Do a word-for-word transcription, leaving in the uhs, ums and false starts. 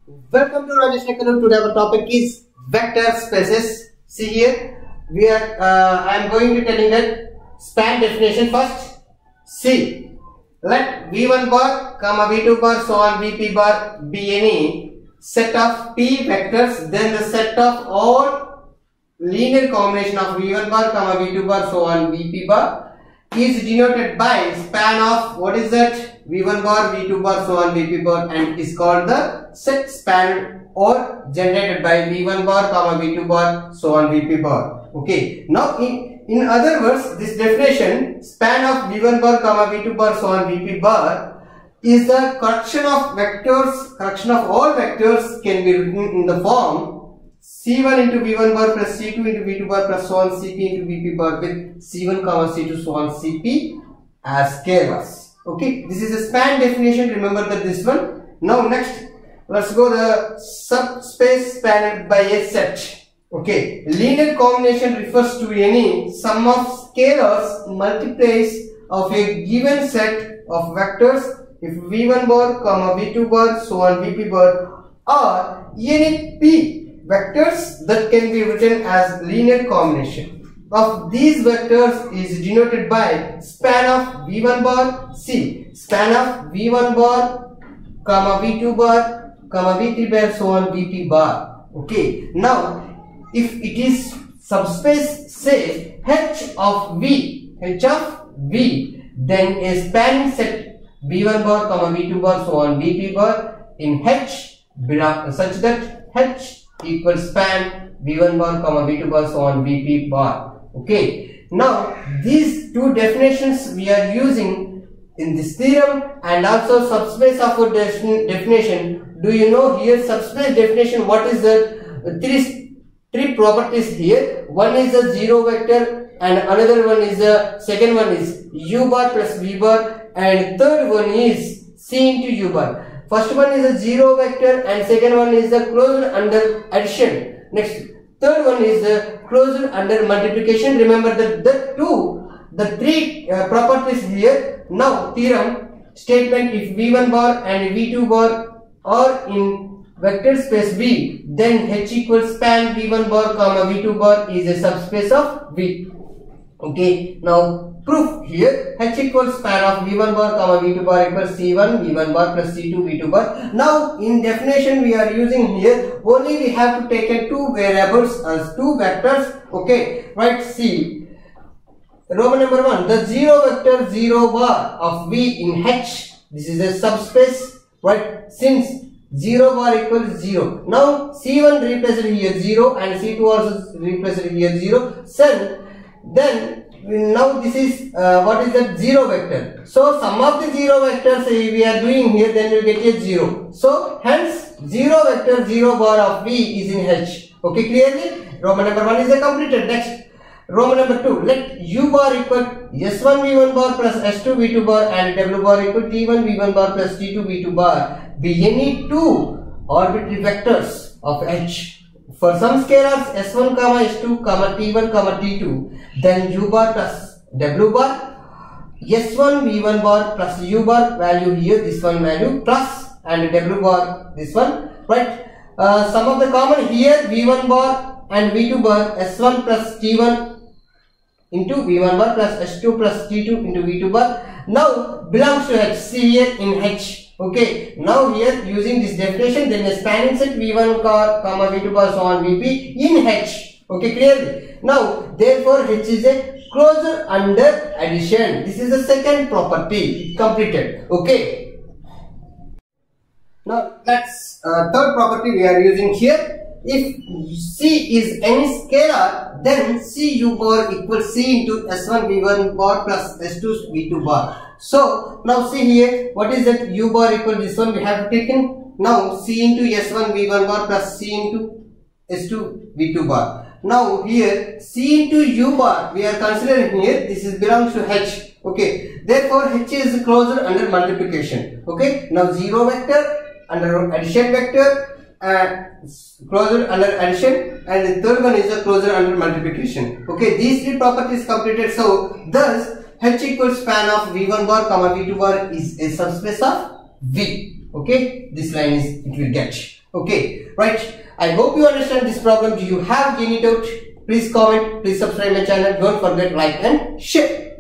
Welcome to Rajesh Nekalu. Today our topic is vector spaces. See here, we are. Uh, I am going to telling that span definition first. See, let V one bar, comma V two bar, so on V P bar be any set of P vectors. Then the set of all linear combination of V one bar, comma V two bar, so on V P bar is denoted by span of what is that? V one bar, V two bar, so on V P bar, and is called the set span or generated by V one bar, comma V two bar, so on V P bar. Okay. Now in in other words, this definition span of V one bar, comma V two bar, so on V P bar is the collection of vectors. Collection of all vectors can be written in the form C one into V one bar plus C two into V two bar plus so on C P into V P bar with C one comma C two so on C P as scalars. Okay, this is a span definition. Remember that this one. Now next, let's go the subspace spanned by a set. Okay, linear combination refers to any sum of scalars multiplies of a given set of vectors if V one bar, comma V two bar, so on V P bar, or any P vectors that can be written as linear combination of these vectors is denoted by span of V one bar. See, span of V one bar, comma V two bar, comma V three bar, so on V P bar. Okay. Now, if it is subspace, say H of V, H of V, then a spanning set V one bar, comma V two bar, so on V P bar in H belong such that H equals span V one bar, comma V two bar, so on V P bar. Okay. Now these two definitions we are using in this theorem and also subspace of a definition. Do you know here subspace definition? What is the three three properties here? One is a zero vector, and another one is a second one is U bar plus V bar, and third one is C into U bar. First one is a zero vector, and second one is a closed under addition. Next, third one is a closed under multiplication. Remember that the two, the three uh, properties here. Now theorem statement: if V one bar and V two bar are in vector space V, then H equals span V one bar, comma V two bar is a subspace of V. Okay. Now proof here: H equals span of V one bar, comma V two bar equals C one V one bar plus C two V two bar. Now in definition we are using here only we have to take in two variables as two vectors. Okay, right? See, Roman number one, the zero vector zero bar of V in H. This is a subspace, right? Since zero bar equals zero. Now C one replaced here zero and C two also replaced here zero. So then now this is uh, what is that zero vector. So sum of the zero vectors we are doing here, then we get a zero. So hence zero vector zero bar of V is in H. Okay, clearly Roman number one is a completed. Next, Roman number two, let U bar equal S one V one bar plus S two V two bar and W bar equal T one V one bar plus T two V two bar be any two arbitrary vectors of H. For some scalars S one comma S two comma T one comma T two, then U bar plus W bar, S one V one bar plus U bar value here, this one value plus, and W bar this one, right? Uh, some of the common here V one bar and V two bar, S one plus T one into V one bar plus S two plus T two into V two bar now belongs to H. See here in H. Okay, now here using this definition, then a spanning set V one bar, comma V two bar, so on V P in H. Okay, clearly. Now therefore H is a closure under addition. This is the second property completed. Okay. Now let's uh, third property we are using here. If C is any scalar, then C U bar equals C into S one V one bar plus S two V two bar. So now see here, what is that U bar equal this one we have taken. Now C into S one V one bar plus C into S two V two bar. Now here C into U bar we are considering here, this is belongs to H. Okay, therefore H is closure under multiplication. Okay, now zero vector under addition vector, uh, closure under addition, and the third one is a closure under multiplication. Okay, these three properties completed. So thus H equals span of V one bar comma V two bar is a subspace of V. Okay, this line is it will get. Okay, right. I hope you understand this problem. Do you have any doubt? Please comment, please subscribe my channel. Don't forget like and share.